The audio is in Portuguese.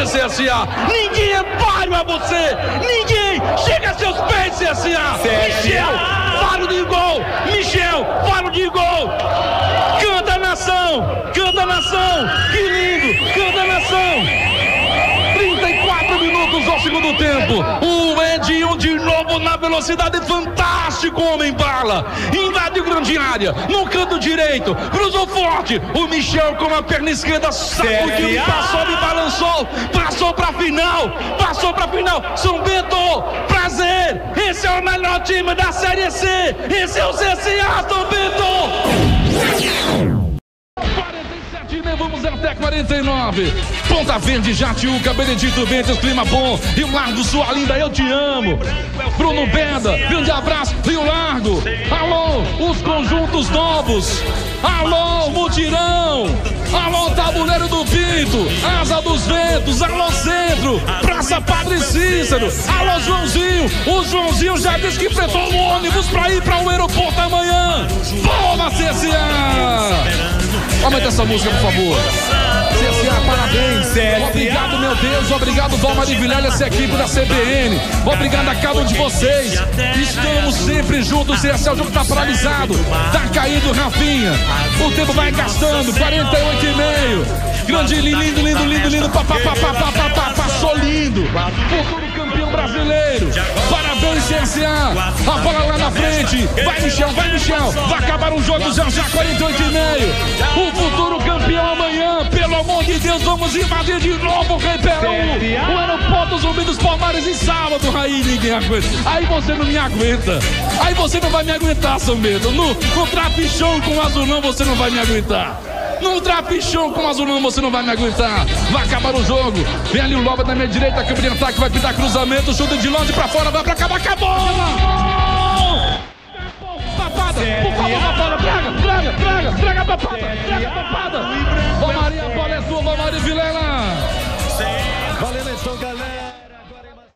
CSA. Ninguém é páreo a você. Ninguém chega a seus pés, CSA. Michel, faro de gol. Michel, faro de gol. Canta nação, canta nação. Que lindo, canta nação. 34 minutos ao segundo tempo. O Edinho de novo na velocidade, fantástico, homem bala. Invadiu grande área, no canto direito, cruzou forte. O Michel com a perna esquerda sacudiu, passou e balançou. Passou pra final, passou pra final. São Bento, prazer. Esse é o melhor time da Série C. Esse é o CSA, São Bento. Vamos até 49. Ponta Verde, Jatiuca, Benedito Ventos, clima bom. Rio Largo, sua linda, eu te amo. Bruno Benda, grande abraço, Rio Largo. Alô, os conjuntos novos. Alô, Mutirão. Alô, Tabuleiro do Pinto. Asa dos Ventos. Alô, Centro. Praça Padre Cícero. Alô, Joãozinho. O Joãozinho já disse que prestou um ônibus pra ir para o aeroporto amanhã. Boa, CSA. Aumenta essa música, por favor. CSA, parabéns. Obrigado, meu Deus. Obrigado, Valmar e Vilela, essa equipe da CBN. Obrigado a cada um de vocês. Estamos sempre juntos. CSA, o jogo tá paralisado. Tá caindo, Rafinha. O tempo vai gastando. 48,5. Grande, lindo, lindo, lindo, lindo. Passou lindo. Futuro campeão brasileiro. Parabéns, CSA. A bola lá na frente. Vai, Michel, vai, Michel. Vai acabar o jogo já, 48,5. O futuro campeão amanhã. Pelo amor de Deus, vamos invadir de novo o Ribeirão. O aeroporto Zumbi dos Palmares em sábado. Aí ninguém aguenta. Aí você não me aguenta. Aí você não vai me aguentar, São Bento. No trapichão com o azulão você não vai me aguentar. No trapichão com o azulão você não vai me aguentar. Vai acabar o jogo. Vem ali o Loba na minha direita, câmbio de ataque, vai pintar cruzamento, chute de longe pra fora, vai pra acabar, acabou! Papada, por favor, papada, traga papada. Vó Maria, a bola é sua, Vó Maria Vilela. Valeu, então, galera.